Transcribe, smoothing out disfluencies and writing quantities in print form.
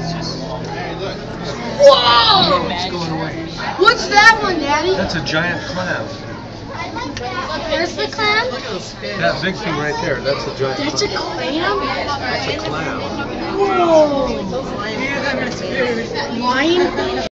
Whoa! It's going away. What's that one, Daddy? That's a giant clam. There's the clam? That big thing right there, that's a giant That's a clam. clam? That's a clam. Whoa! Lion?